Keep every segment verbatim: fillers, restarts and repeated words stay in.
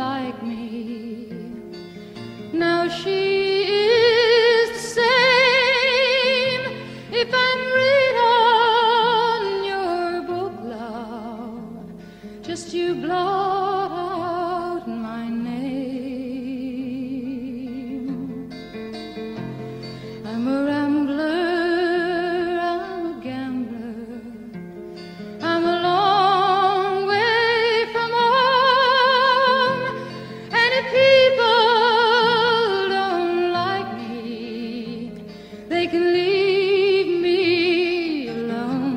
like me. Now she is the same. If I'm read on your book, love, just you blot out my name. I'm a rambler, I'm a gambler, I'm a long way from home, and if people don't like me, they can leave me alone.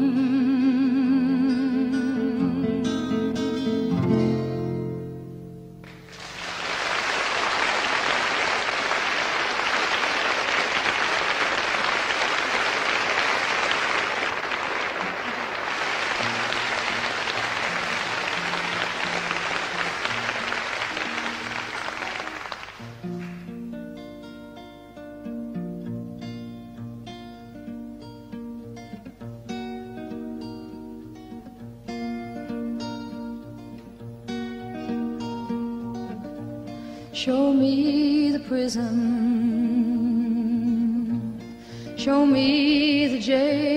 Show me the prison, show me the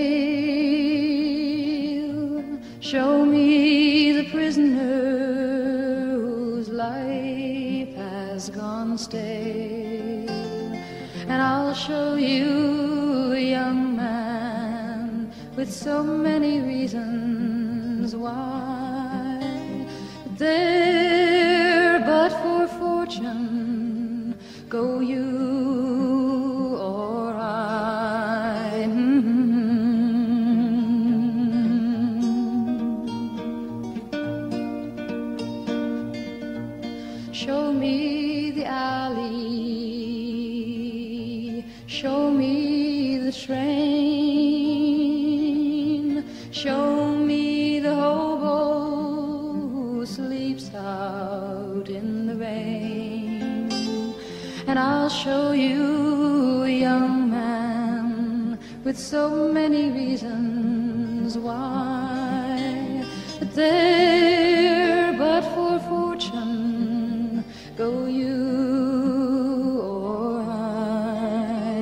jail, show me the prisoner whose life has gone stale, and I'll show you a young man with so many reasons why there but for fortune go you or I. Show me the alley, show me the train, show me the hobo who sleeps out in the rain, and I'll show you a young man with so many reasons why, but there but for fortune go you or I.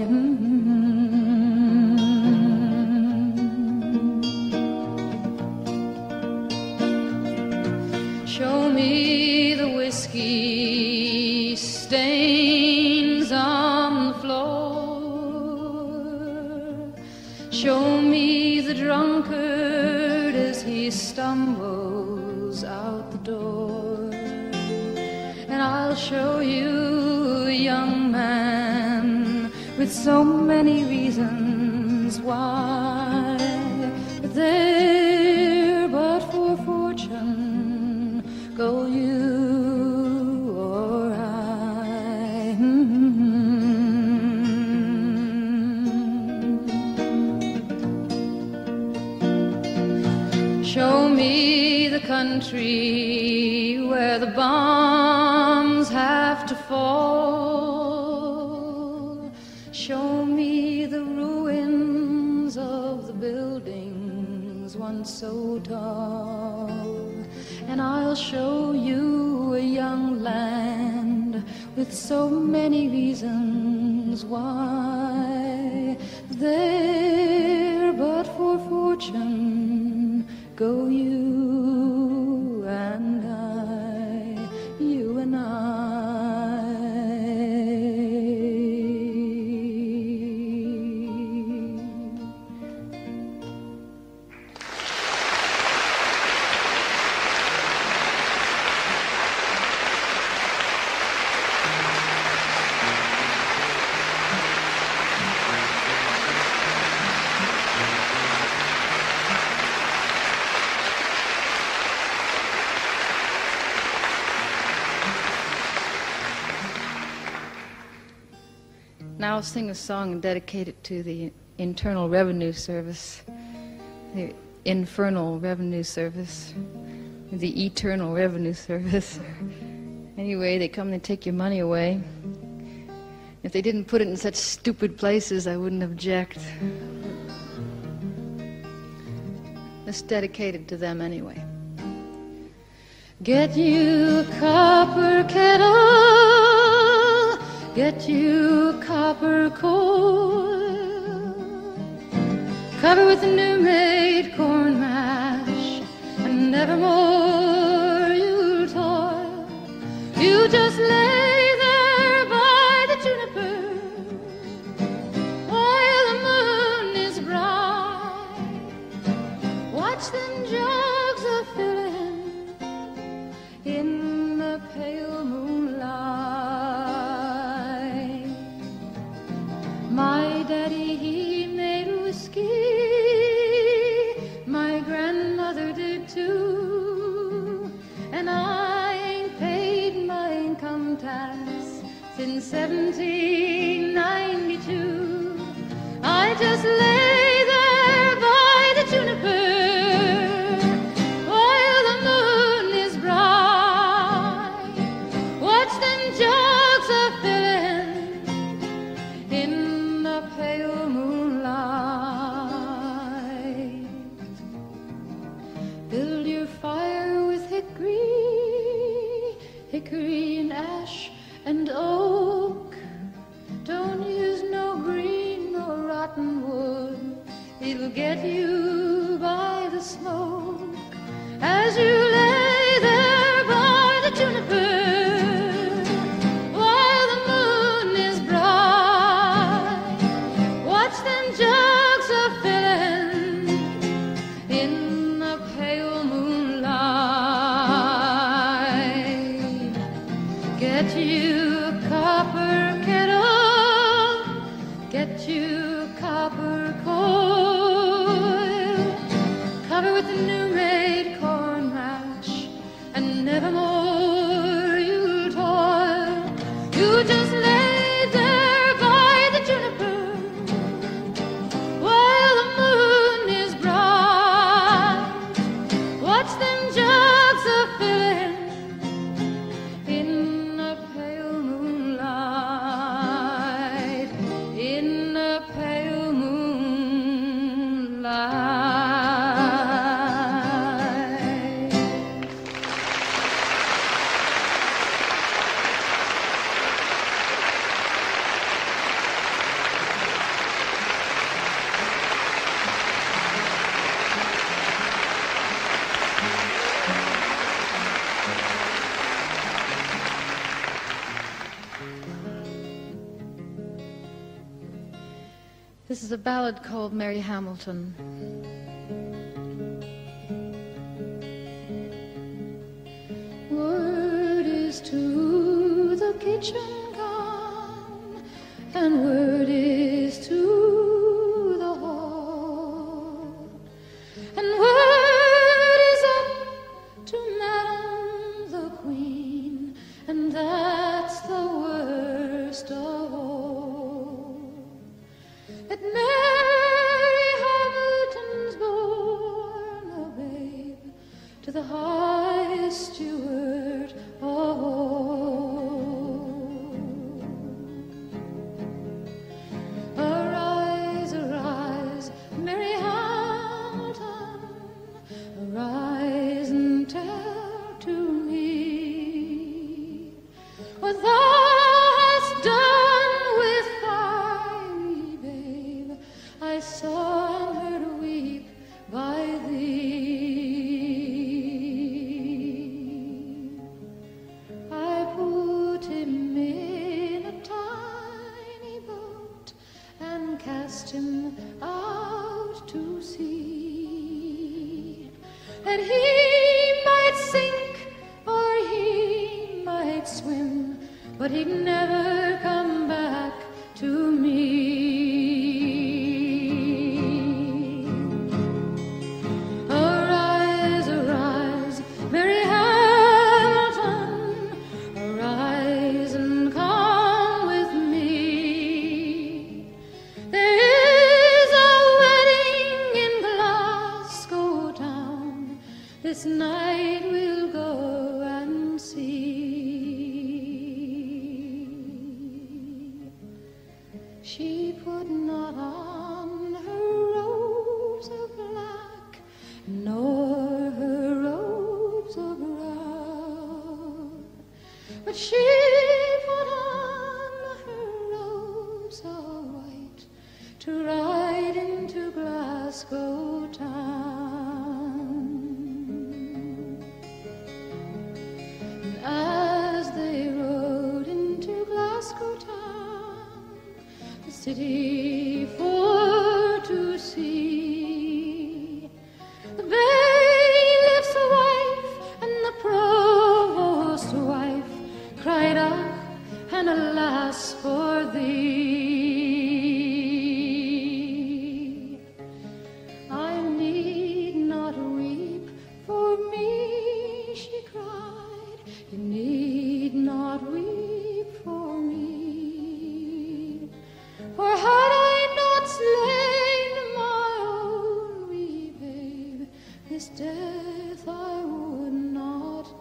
Show me the whiskey stains on the floor, show me the drunkard as he stumbles out the door, and I'll show you a young man with so many reasons why, there but for fortune go you or I. Show me the country where the bombs have to fall, show me the ruins of the buildings once so tall, and I'll show you a young land with so many reasons why, there but for fortune go you and I, you and I. Now I'll sing a song and dedicate it to the Internal Revenue Service, the Infernal Revenue Service, the Eternal Revenue Service. Anyway, they come and take your money away. If they didn't put it in such stupid places, I wouldn't object. Let's dedicate it to them anyway. Get you a copper kettle, get you a copper coil, cover with a new-made corn mash, and nevermore you'll toil. You just lay there by the juniper while the moon is bright. Watch them jugs a filling in the pale moonlight. My daddy, he made whiskey, my grandmother did too, and I ain't paid my income tax since seventeen ninety-two. I just lay there by the juniper while the moon is bright. Watch them jugs a filling in the pale moonlight. Build your fire with hickory, hickory and ash and oak. Don't use no green nor rotten wood, it'll get you by the smoke. As you lay there by the juniper while the moon is bright, watch them jugs a filling in the pale moonlight. Get you a copper kettle, get you a copper coil, cover with a new-made corn mash, and nevermore you'll toil. You just lay there by the juniper while the moon is bright. Watch them jugs a filling in the pale moonlight, in the pale moonlight. This is a ballad called Mary Hamilton. Word is to the kitchen gone, and word is to the hall, and word is up to Madame the Queen, and that's the worst of all. That Mary Hamilton's born a babe to the high steward of all. Arise, arise, Mary Hamilton, arise and tell to me what thou hast done with thy wee babe. I saw and heard weep by thee. I put him in a tiny boat and cast him out to sea, that he might sink or he might swim, but he'd never come back to me. Arise, arise, Mary Hamilton, arise and come with me. There is a wedding in Glasgow town, this night we'll go and see. She put not on her robes of black, nor her robes of brown, she put on her robes all white to ride into Glasgow town. And as they rode into Glasgow town, the city for to see, the bailiff's wife and the provost's wife cried out, and alas for thee. I need not weep for me, she cried, you need not weep for me, for had I not slain my own wee babe, this death I would not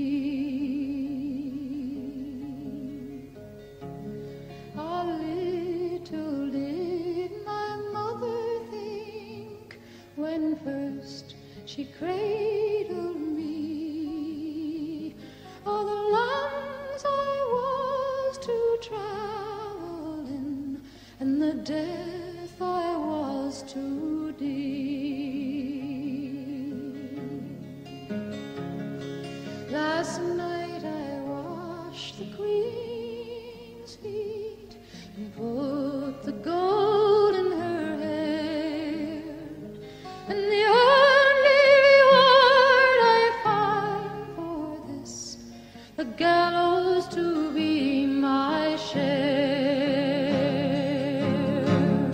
deem. A little did my mother think, when first she cradled me, all the lands I was to travel in, and the death I was to deem. Last night I washed the Queen's feet and put the gold in her hair, and the only reward I find for this, the gallows to be my share.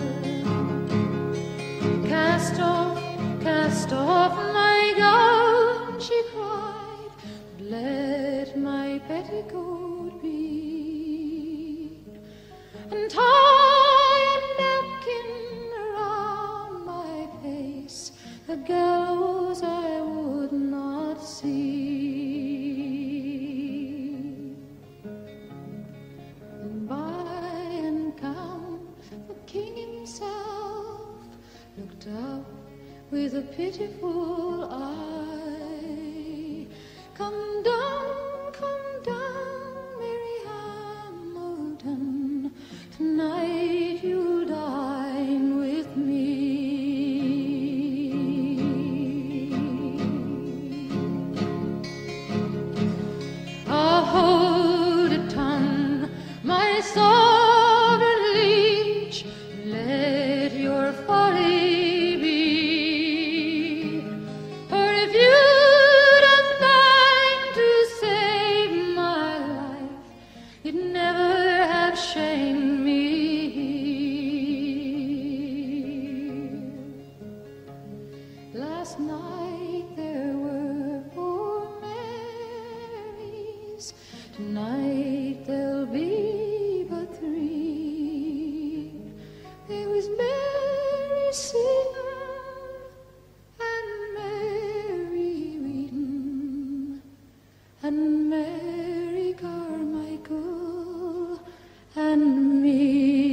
Cast off, cast off my gown, she cried, let my petticoat be, and tie a napkin around my face, the gallows I would not see. And by and come the king himself looked up with a pitiful eye. Come down, come down, Mary Hamilton, tonight you'll dine with me. Ah, hold a tongue, my sovereign liege, let your folly be. For if you'd have died to save my life, you'd never have shamed me. Last night there were four Marys, tonight there'll be but three. There was Mary Seton and Mary Wheaton and Mary Carmichael and me.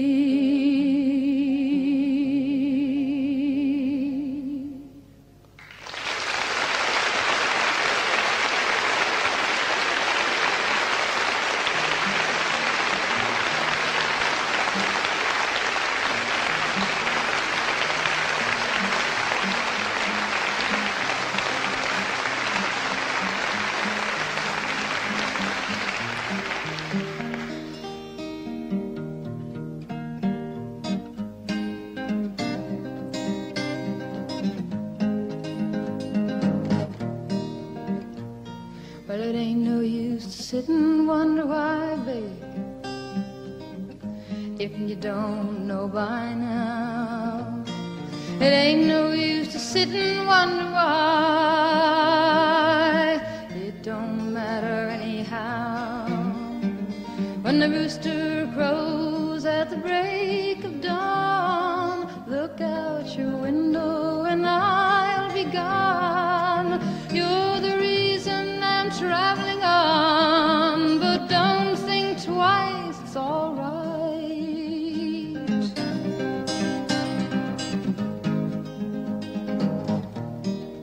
Well, it ain't no use to sit and wonder why, babe, if you don't know by now. It ain't no use to sit and wonder why, it don't matter anyhow. When the rooster crows at the break of dawn, look out your window and I'll be gone. You're the reason I'm traveling on, but don't think twice, it's all right.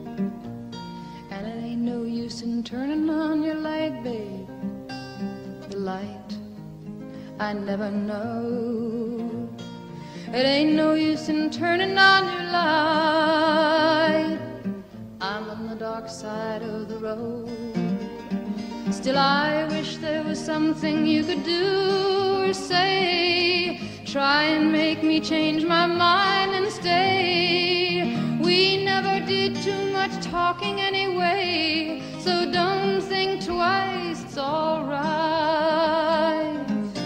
And it ain't no use in turning on your light, babe. The light, I never know. It ain't no use in turning on your light, I'm on the dark side of the road. Still I wish there was something you could do or say, try and make me change my mind and stay. We never did too much talking anyway, so don't think twice, it's all right.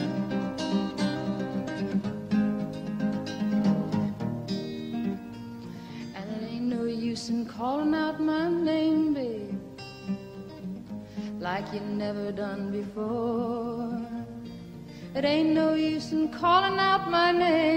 And it ain't no use in calling out my name, babe, like you never done before. It ain't no use in calling out my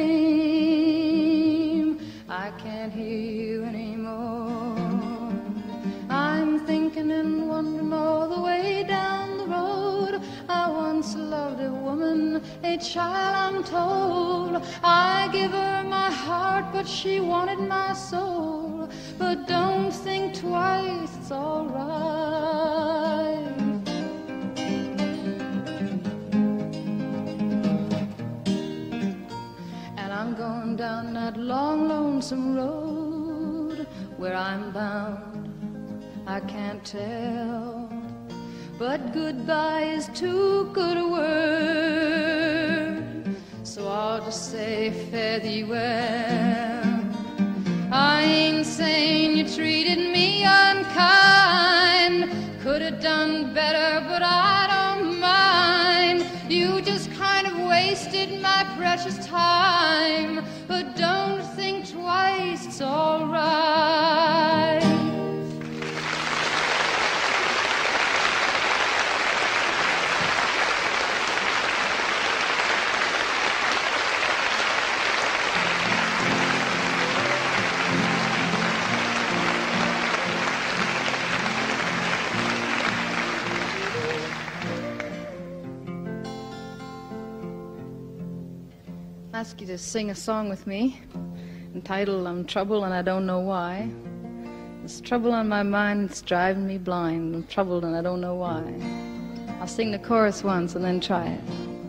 name, I can't hear you anymore. I'm thinking and wondering all the way down the road. I once loved a woman, a child I'm told. I give her my heart, but she wanted my soul. But don't think twice, it's all right. I'm going down that long, lonesome road. Where I'm bound, I can't tell, but goodbye is too good a word, so I'll just say fare thee well. I ain't saying you treated me unkind, could have done better, but I don't mind. You just kind of wasted my precious time, but don't think twice, it's all right. I ask you to sing a song with me entitled I'm Troubled and I Don't Know Why. There's trouble on my mind, it's driving me blind. I'm troubled and I don't know why. I'll sing the chorus once and then try it.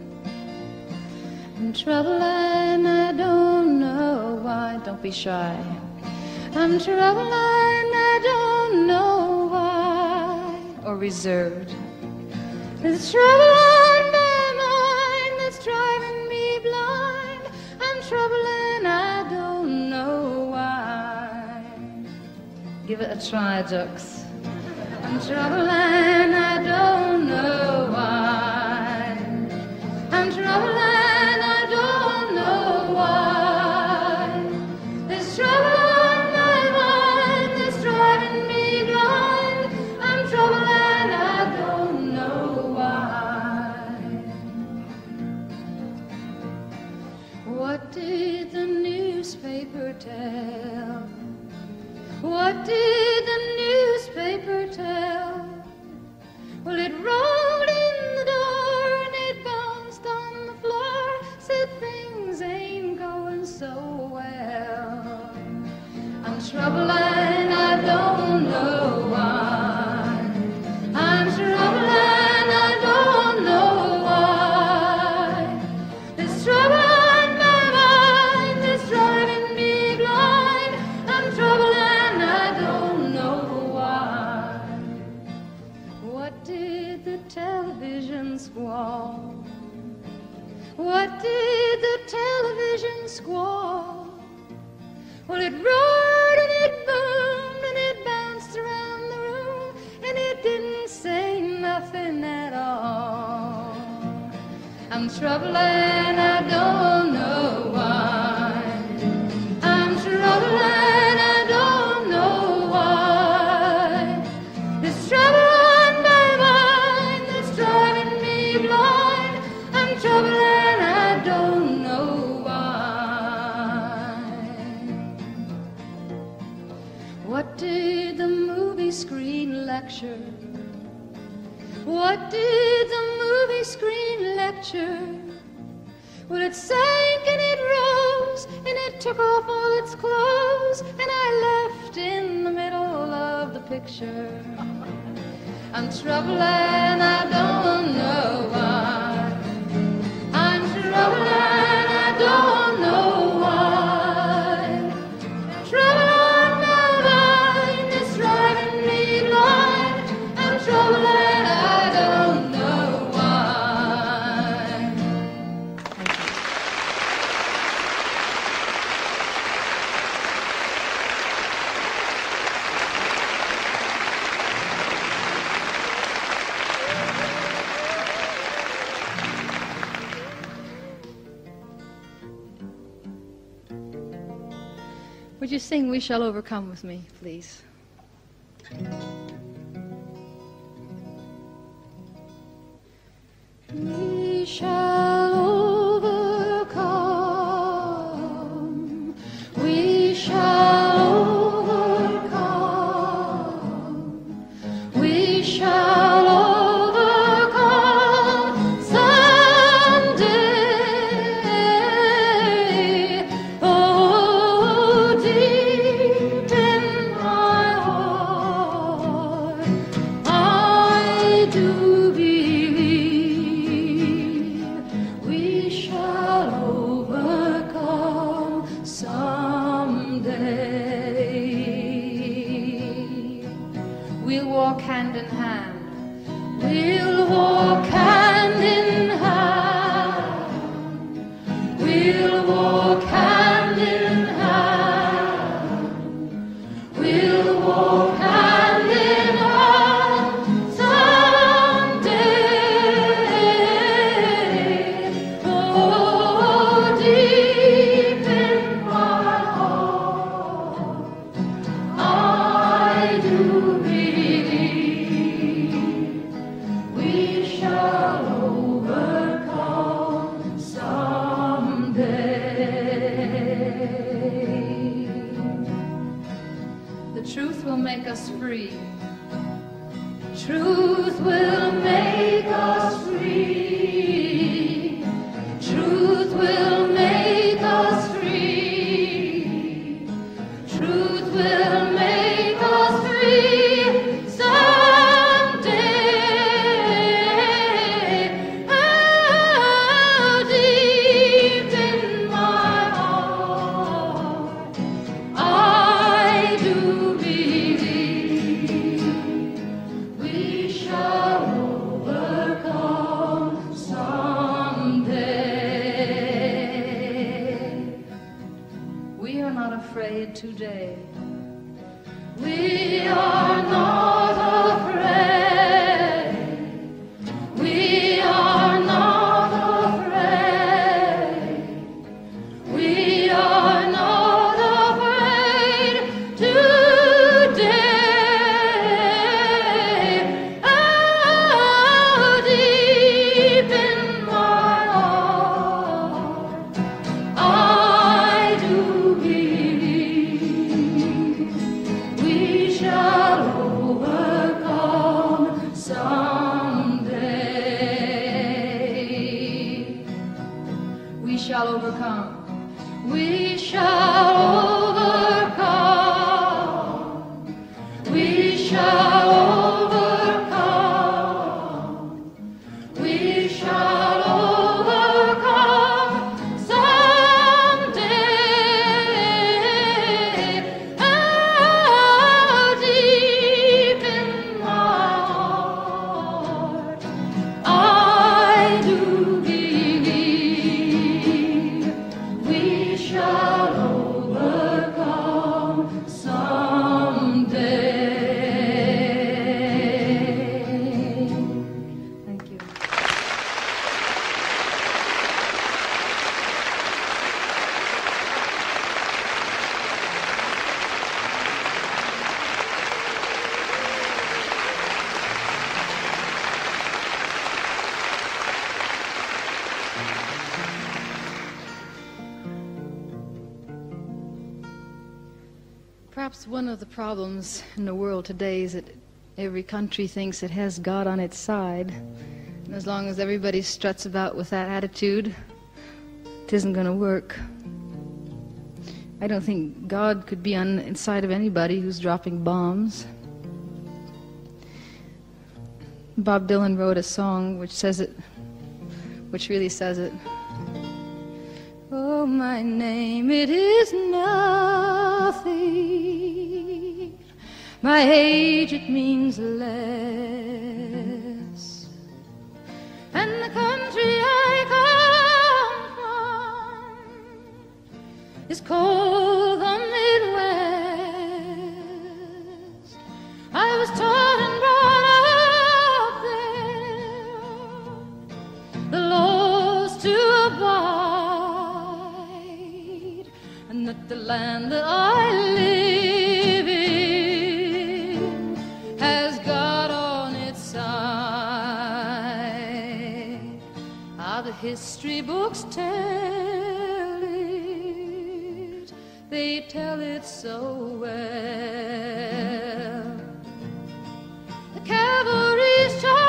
I'm troubled and I don't know why. Don't be shy. I'm troubled and I don't know why. Or reserved. There's trouble on my mind that's driving me blind. I'm troubled and I don't know why. Give it a try, Jux. I'm troubled and I don't know why. I'm troubled and I don't know why. There's trouble on my mind that's driving me blind. I'm troubled and I don't know why. What did the newspaper tell? What did the newspaper tell? Well, it rolled in the door and it bounced on the floor, said things ain't going so well. I'm troubled and I don't know why. I'm troubled and I don't know why. There's trouble on my mind that's driving me blind. I'm troubled and I don't know why. What did the television squall? What did the television squall? Well, it roared and it boomed and it bounced around the room and it didn't say nothing at all. I'm troubled and I don't know why. I'm troubled and I don't know why. There's trouble on my mind that's driving me blind. I'm troubled and I don't know why. What did the movie screen lecture? What did the movie screen lecture? Well, it sank and it rose and it took off all its clothes and I left in the middle of the picture. I'm troubled and I don't know why. Would you sing We Shall Overcome with me, please? We shall overcome. We shall overcome. We shall overcome someday. Oh, deep in my heart, I do believe we shall overcome someday. We'll walk hand in hand. We'll walk hand in hand. We'll walk hand in hand. We'll walk hand in hand someday. Oh, deep in my heart, I do believe we shall overcome someday. The truth will make us free. Truth will make us free. Truth will make us free. Truth will make us free someday. Oh, deep in my heart, I do believe we shall overcome someday. We are not afraid today. We are not afraid. We are not afraid. We are not afraid today. Oh, deep in my heart, I do believe we shall overcome someday. We shall overcome. We shall overcome. We shall overcome. We shall overcome someday. Oh, deep in my heart, I do believe we shall overcome someday. Thank you. Perhaps one of the problems in the world today is that every country thinks it has God on its side. And as long as everybody struts about with that attitude, it isn't going to work. I don't think God could be on the side of anybody who's dropping bombs. Bob Dylan wrote a song which says it, which really says it. Oh, my name, it is nothing. My age, it means less. And the country I come from is called the Midwest. I was taught and brought up there, the laws to abide, and the But the land that I live in has God on its side. Ah, the history books tell it, they tell it so well. The cavalry's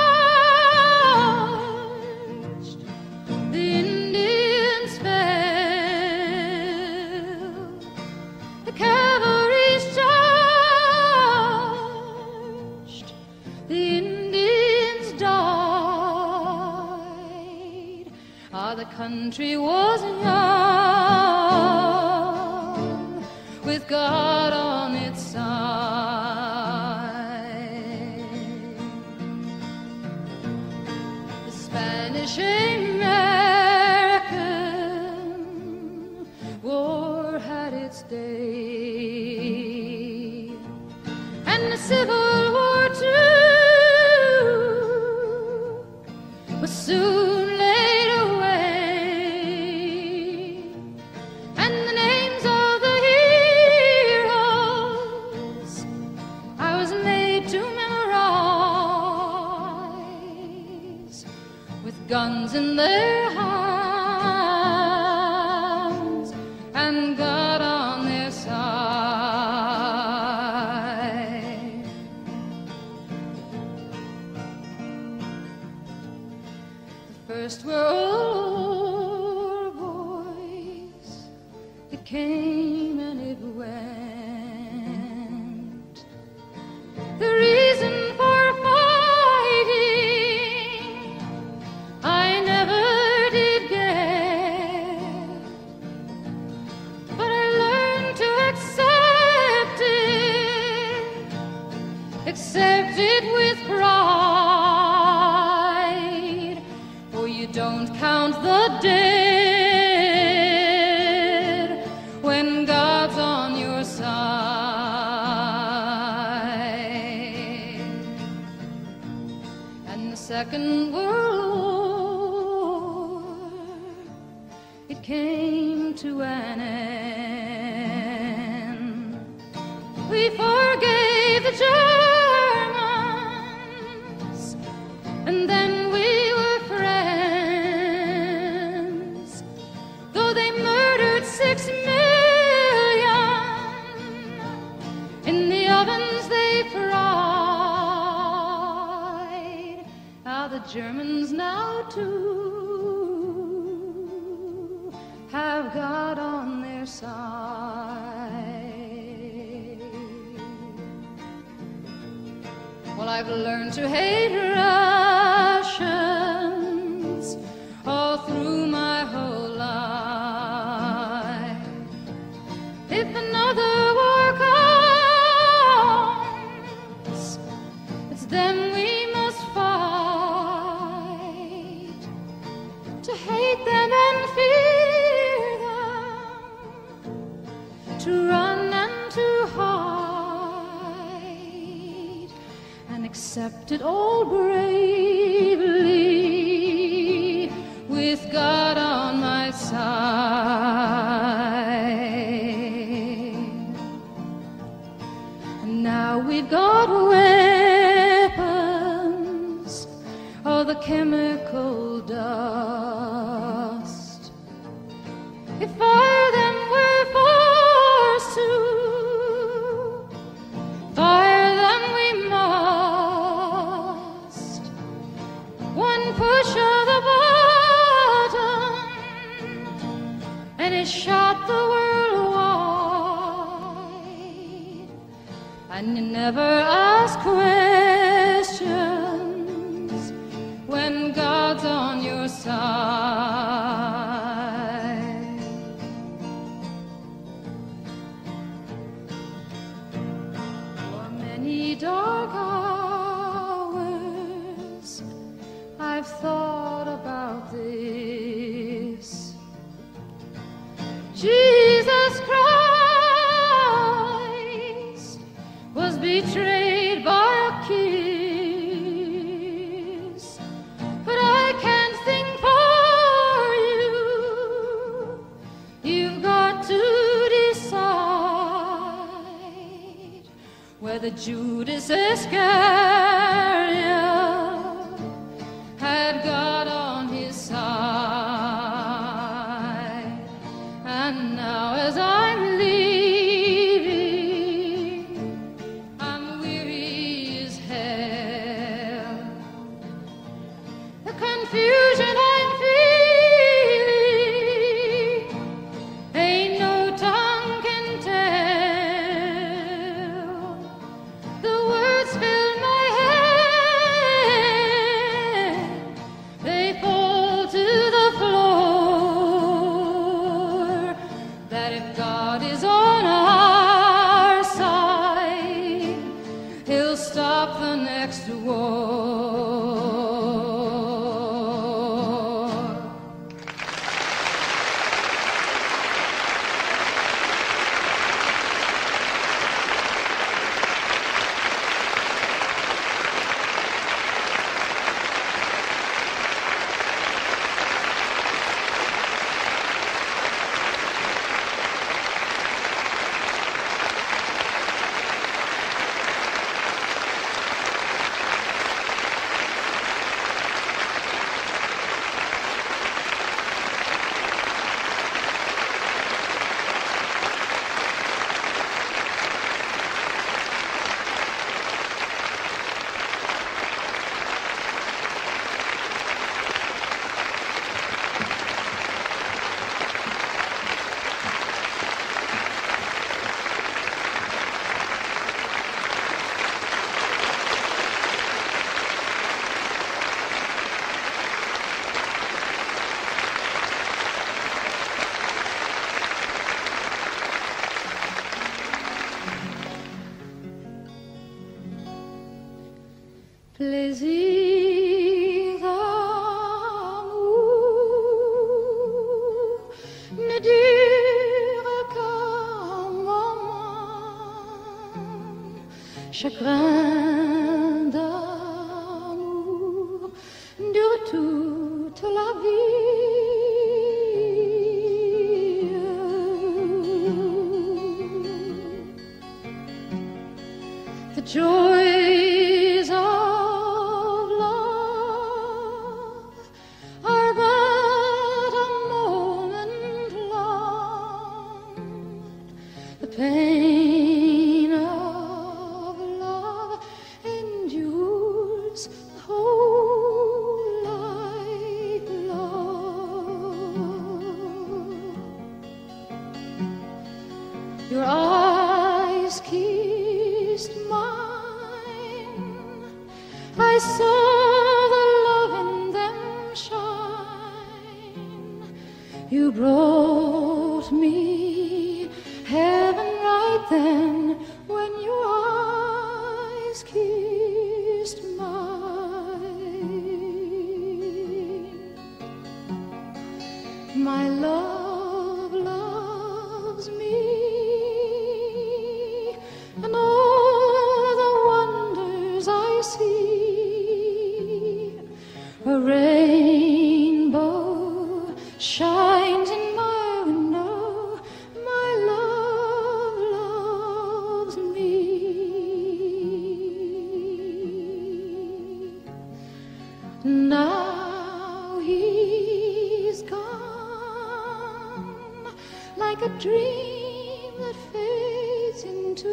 charged, the Indians fell. The cavalry's charged, the Indians died. Ah, the country was young, with God on its side. The Spanish-American War had its day, and the Civil War too was soon laid away, and the names of the heroes I was made to memorize, with guns in their hands and God on their side. The First World War, boys, it came and it went. The reason for fighting I never did get, but I learned to accept it, accept it with pride. For you don't count the dead when God's on your side. And the Second World War, it came to an end. We forgave the Germans, and then we were friends, though they murdered six million in the ovens they fried. Now the Germans now too have God on their side. Well, I've learned to hate Russians all through my whole life. If another war comes, it's them we must fight. To hate them and fear them, to run and to hide, and accept it all bravely, with God on my side. And now we've got weapons, all the chemical dust. If fire them we're forced to, fire them we must. One push of the button, and it shot the world wide. And you never ask questions when God where the Judas Iscariot had God on his side. And now as I'm leaving, I'm weary as hell. The confusion I'm feeling ain't no tongue can tell. The words fill my head, they fall to the floor. That if God is on our side, he'll stop the next war. Plaisir d'amour ne dure qu'un moment. Chagrin d'amour dure toute la vie. The joys of love are but a moment long. The pain of love endures the whole life long. Your eyes kissed mine, I saw the love in them shine. You brought me heaven right then when your eyes kissed mine. My love loves me, and all the wonders I see. A rainbow shines in my window. My love loves me. Now he's gone, like a dream that fades into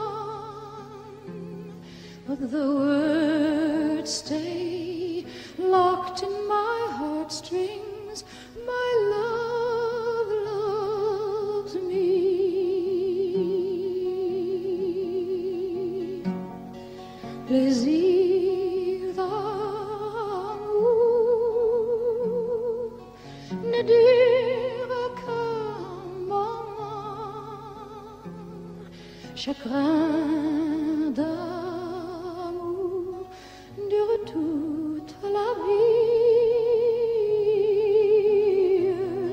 dawn. But the words stay locked in my heartstrings. My love loves me. Plaisir d'amour ne dure qu'un moment. Chagrin d'amour dure toute la vie.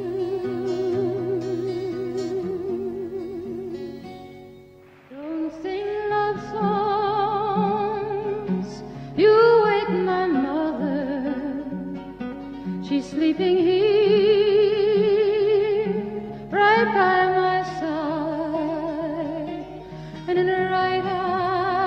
Don't sing love songs, you wake my mother. She's sleeping here, right by my side, and in her right eye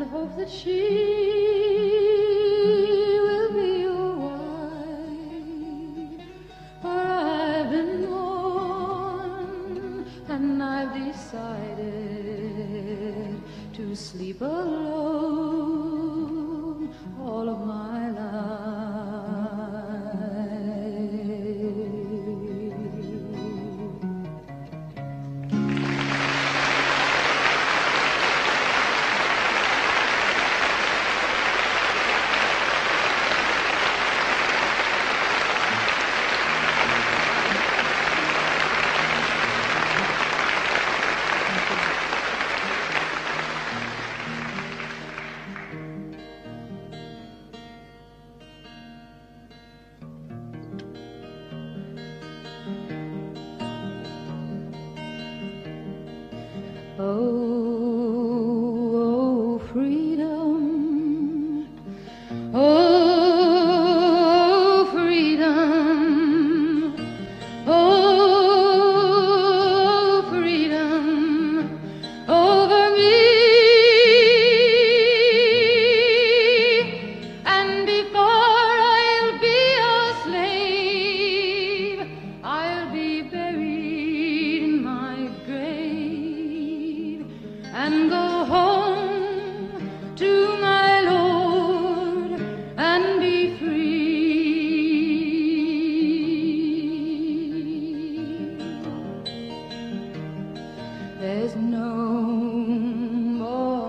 hope that she will be your wife. For I've been warned and I've decided to sleep alone all of my life. Oh, freedom, oh, freedom, oh, freedom over me. And before I'll be a slave, I'll be buried in my grave and go home to my Lord and be free. There's no more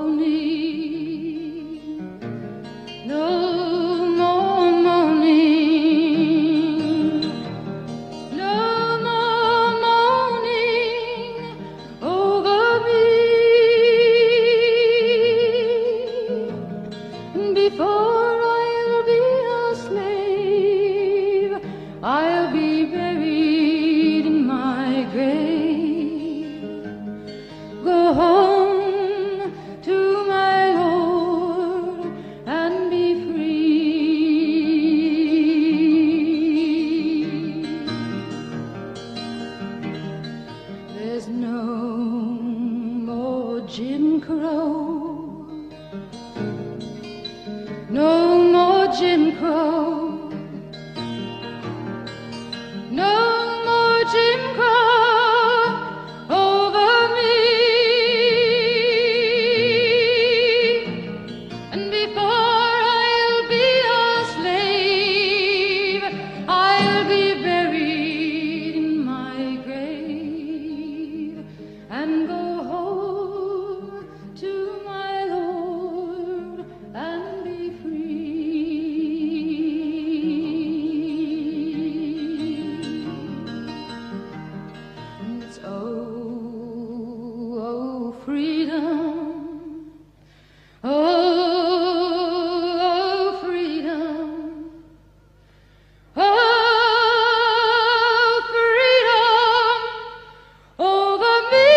mourning, no more mourning, no more mourning over me. Before I'll be a slave, I'll be buried in my grave, go home to my Lord and be free. There's no more Jim Crow, no more Jim Crow, no more Jim Crow over me. And before I'll be a slave, I'll be buried in my grave and go home to my Lord and be free. And it's oh, oh, freedom, oh, freedom, oh, freedom over me.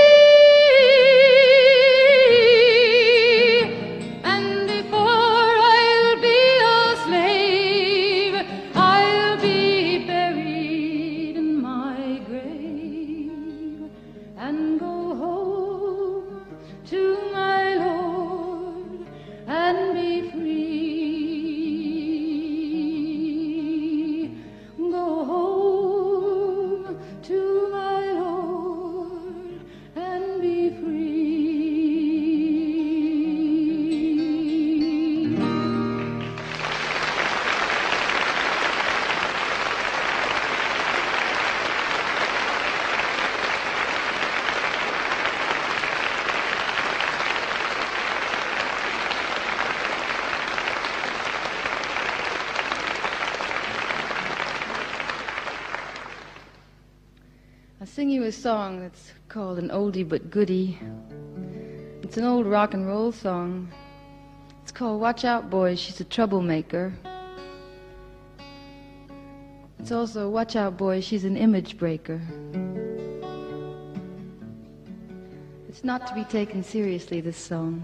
And before I'll be a slave, I'll be buried in my grave and go home to my Lord and be free. Go home to my Lord and be free. I'll sing you a song that's called An Oldie But Goodie. It's an old rock and roll song. It's called Watch Out Boys, She's a Troublemaker. It's also Watch Out Boys, She's an Image Breaker. It's not to be taken seriously, this song.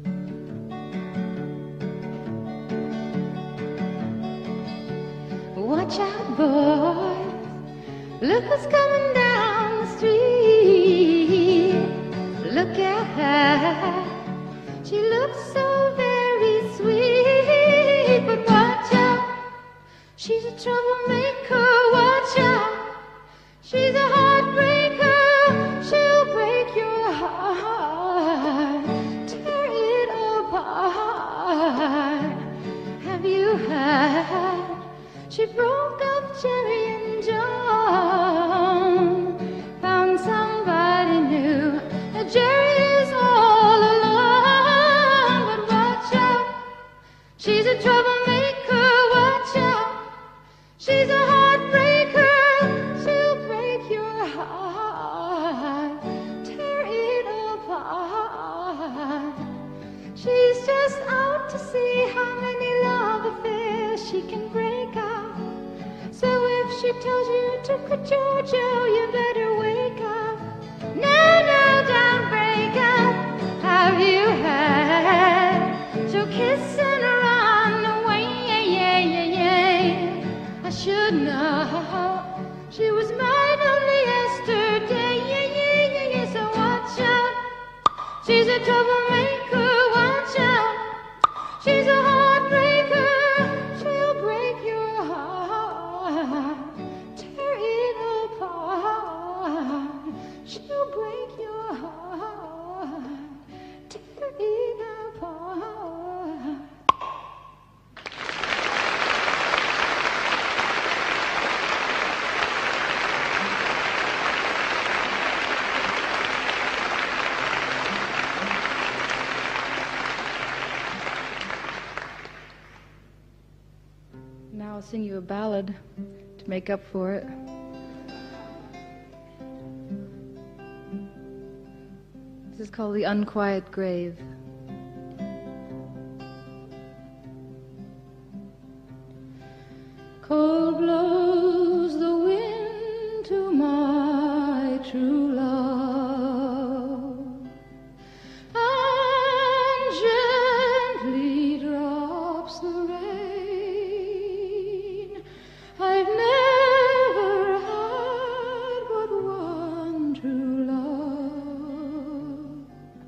Watch out, boys. Look what's coming down the street. Look at her. She looks so troublemaker, watch out. She's a heartbreaker, she'll break your heart, tear it apart. Have you heard? She broke up Jerry and John, found somebody new. Now Jerry is all alone, but watch out. She's a troublemaker, watch out. She's a heartbreaker, she'll break your heart, tear it apart. She's just out to see how many love affairs she can break up. So if she tells you to quit Georgia, you better wake up. No, no, don't break up. Have you heard? So kiss and run away, yeah, yeah, yeah, yeah. I should know. She was mine only yesterday, yeah, yeah, yeah, yeah. So watch out. She's a troublemaker, watch out. She's a heartbreaker, she'll break your heart, tear it apart. She'll break your heart, tear it apart. Now I'll sing you a ballad to make up for it. This is called The Unquiet Grave. Cold blows the wind to my true love, and gently drops the rain. I've never had but one true love,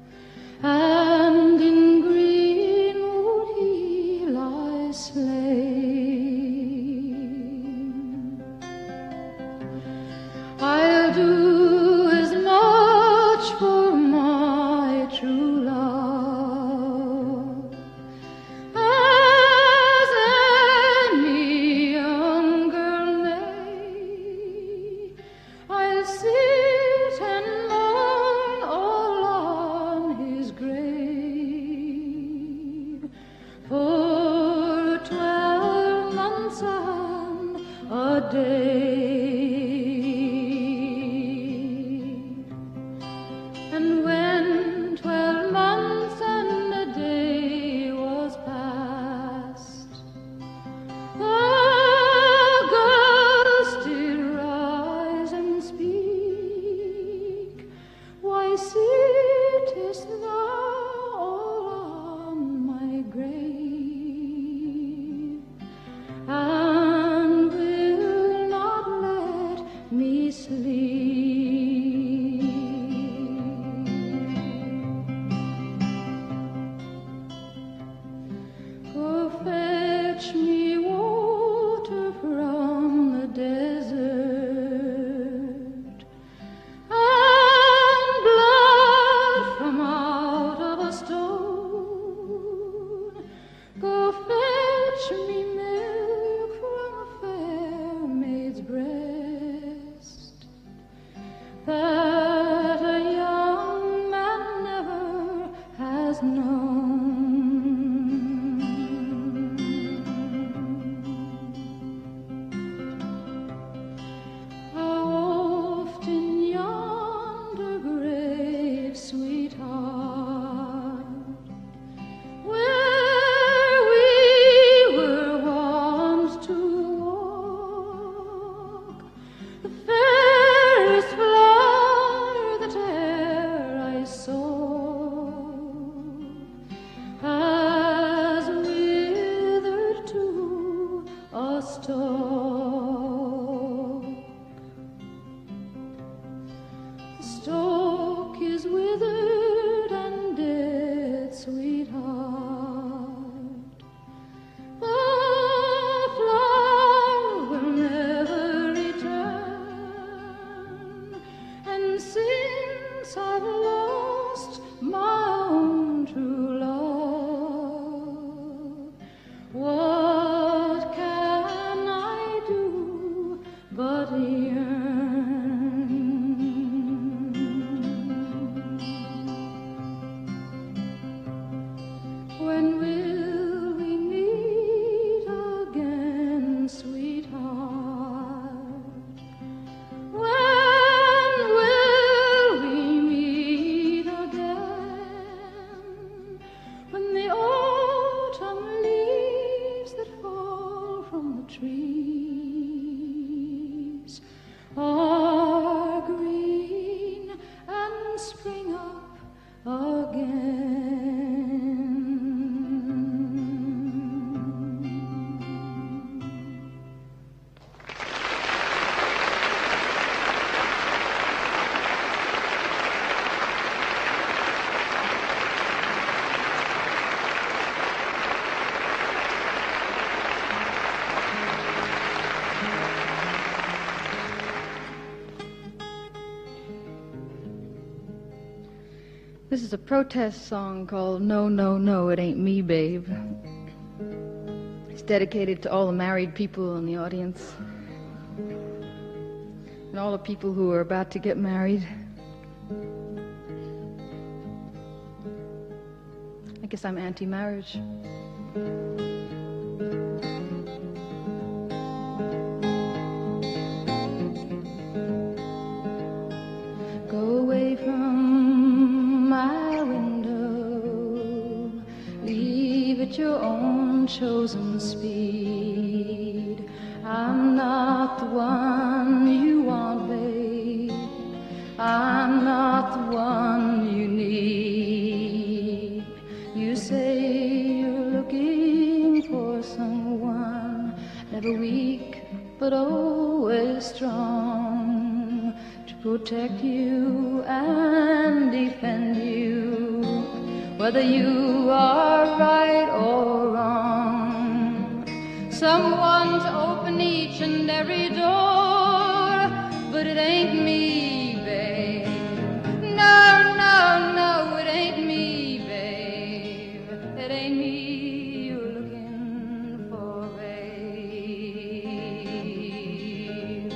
and in greenwood he lies slain. I'll do as much for my true love as any young girl may. I'll sit and mourn all on his grave for twelve months and a day. And when twelve months and a day was past, the ghost did rise and speak. Why sittest thou on my grave, and will not let When will we meet again, sweetheart? When will we meet again? When the autumn leaves that fall from the trees are green and spring up again. This is a protest song called No, No, No, It Ain't Me, Babe. It's dedicated to all the married people in the audience and all the people who are about to get married. I guess I'm anti-marriage. Go away from my window, leave at your own chosen speed. I'm not the one you want, babe. I'm not the one you need. You say you're looking for someone, never weak but always strong, to protect you and defend you, whether you are right or wrong. Someone to open each and every door, but it ain't me, babe. No, no, no, it ain't me, babe. It ain't me you're looking for, babe.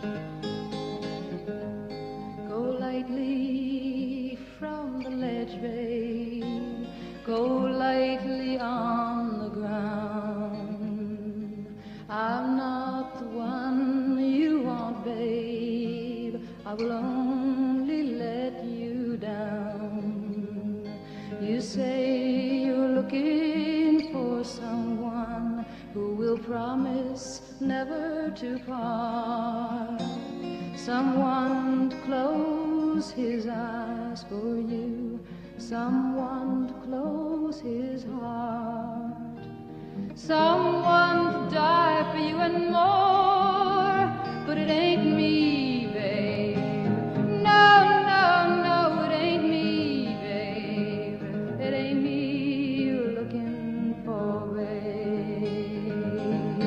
Go lightly from the ledge, babe. Go lightly on the ground. I'm not the one you want, babe. I will only let you down. You say you're looking for someone who will promise never to part, someone to close his eyes for you, someone to close his heart, someone to die for you and more, but it ain't me, babe. No, no, no, it ain't me, babe. It ain't me you're looking for, babe.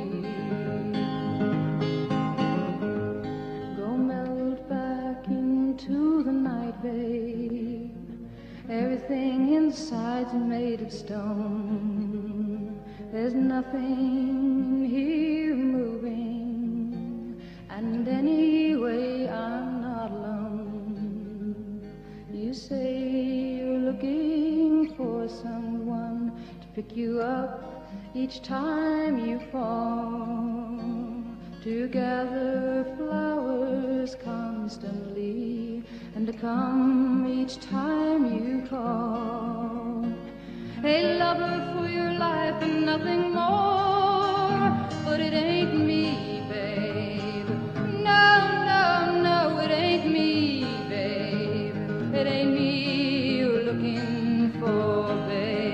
Go melt back into the night, babe. Everything inside's made of stone. There's nothing here moving, and anyway I'm not alone. You say you're looking for someone to pick you up each time you fall, to gather flowers constantly, and to come each time you call. A lover for your life and nothing more, but it ain't me, babe. No, no, no, it ain't me, babe. It ain't me you're looking for, babe.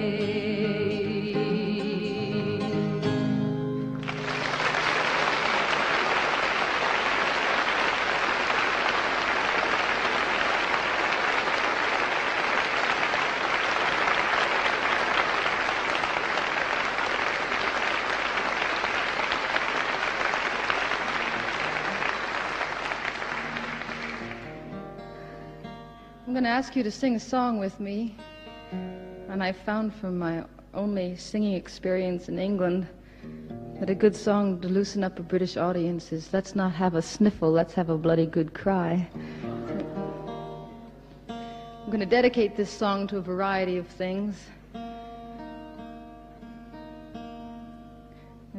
I'm going to ask you to sing a song with me, and I found from my only singing experience in England that a good song to loosen up a British audience is "Let's not have a sniffle, let's have a bloody good cry." I'm going to dedicate this song to a variety of things.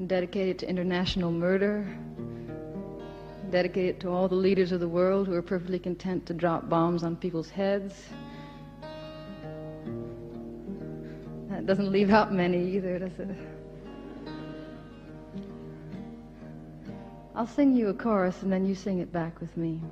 and dedicate it to international murder, dedicate it to all the leaders of the world who are perfectly content to drop bombs on people's heads. That doesn't leave out many either, does it? I'll sing you a chorus and then you sing it back with me.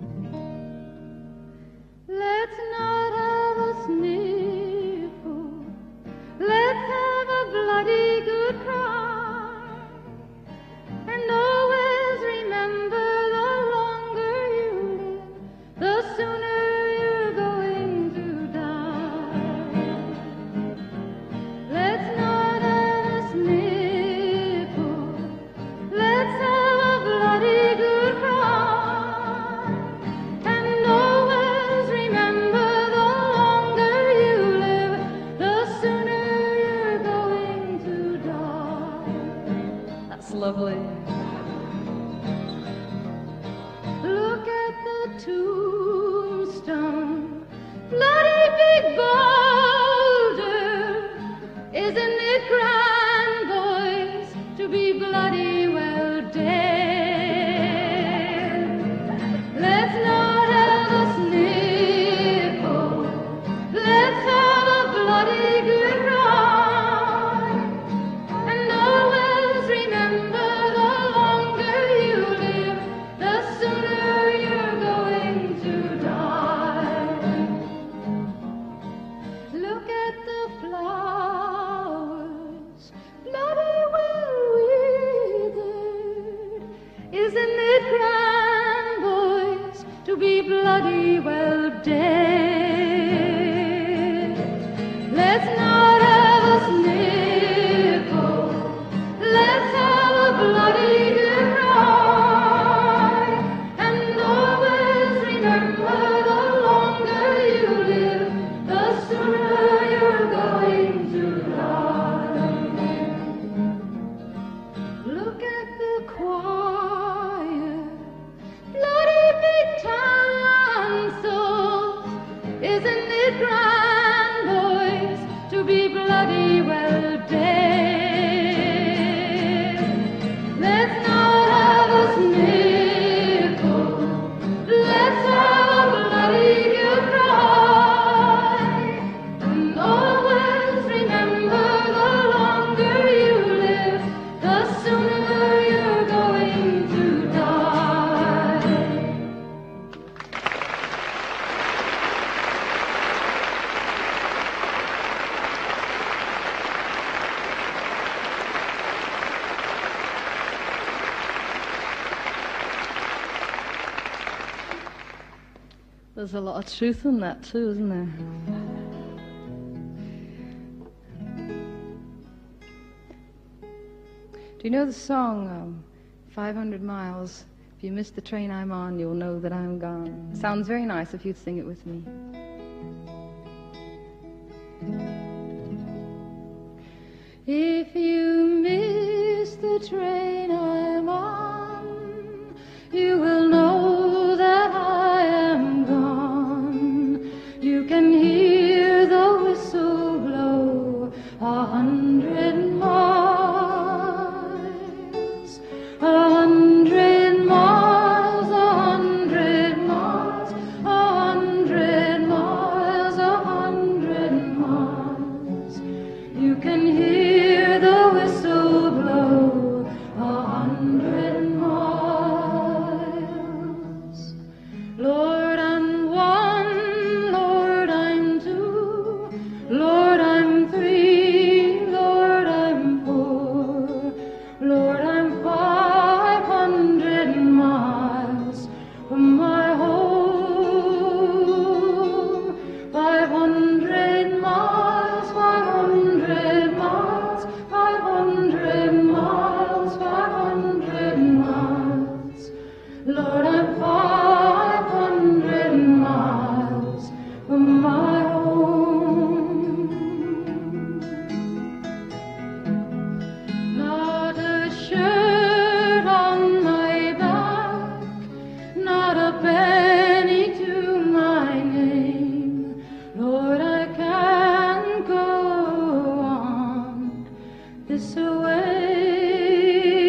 Let's not have a sniffle, let's have a bloody good cry, and always remember the longer you live, the sooner you're going to die. Let's not have a sniffle, let's have a bloody good cry, and always remember the longer you live, the sooner you're going to die. That's lovely. Look at the tombstone, bloody big boulder. Isn't it grand, boys, to be bloody well dead? Let's not have a sniffle, let's have a bloody good cry, and always remember the longer you live, the sooner you're going to die. Look at the flowers, bloody well withered. Isn't it grand, boys, to be bloody well dead? Let's not have a sniffle, let's have a bloody good cry, and always remember the longer you live, the sooner you're going to die. Look at the choir, bloody big tonsils. Isn't it grand, boys, to be bloody well dead? Let's not have a sniffle, let's have a bloody good cry, and always remember the longer you live, the sooner you're going to die. There's a lot of truth in that too, isn't there? Do you know the song, um, five hundred miles? If you miss the train I'm on, you'll know that I'm gone. Sounds very nice if you'd sing it with me. If you miss the train I'm on, you will know that I am gone. You can hear the whistle blow a hundred miles, a hundred miles, a hundred miles, a hundred miles, a hundred miles. You can hear the whistle blow a hundred miles. Lord, I'm one, Lord, I'm two, Lord, I'm three, Lord, I'm four, Lord, I'm five hundred miles from my home. Five hundred miles, five hundred miles, five hundred miles, five hundred miles. Lord, I'm five hundred miles from my home. Not a shirt on my back, not a penny to my name. Lord, I can't go on this way.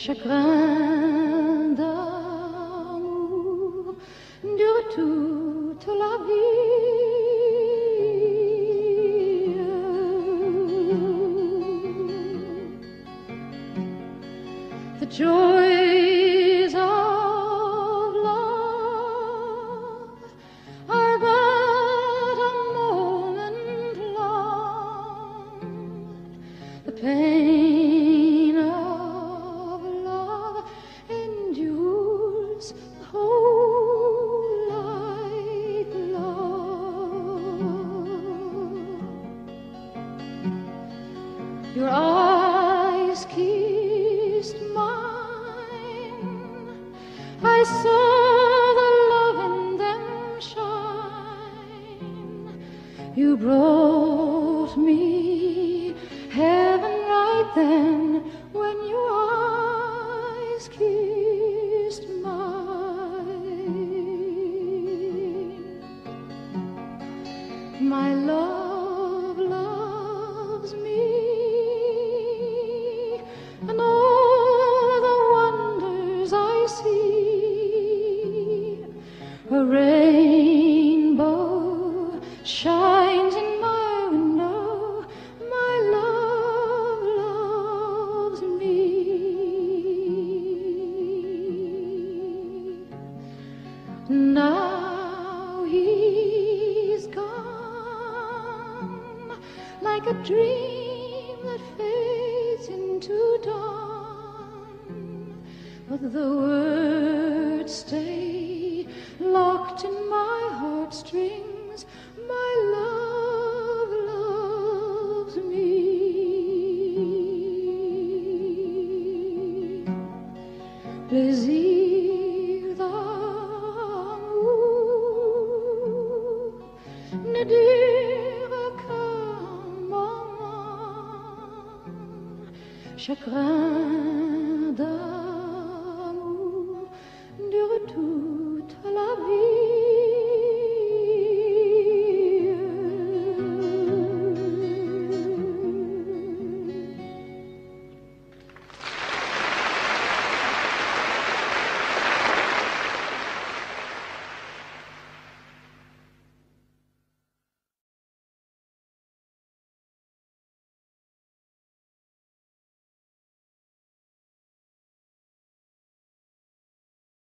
chagrin d'amour dure toute la vie. The joys of love are but a moment long. The pain of love endures the whole life long. Your eyes kissed mine, I saw the love in them shine. You brought me heaven right then when your eyes kissed mine. My love loves me, and all the wonders I see. A rainbow shines in my window. My love loves me. Now he's gone, like a dream that fades into dawn. But the words stay locked in my heartstrings. My love loves me. Plaisir d'amour ne dure qu'un moment. Chagrin d'amour